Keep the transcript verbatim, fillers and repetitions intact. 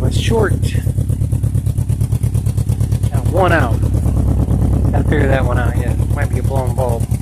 was short. Got one out. Gotta figure that one out yet. Might be a blown bulb.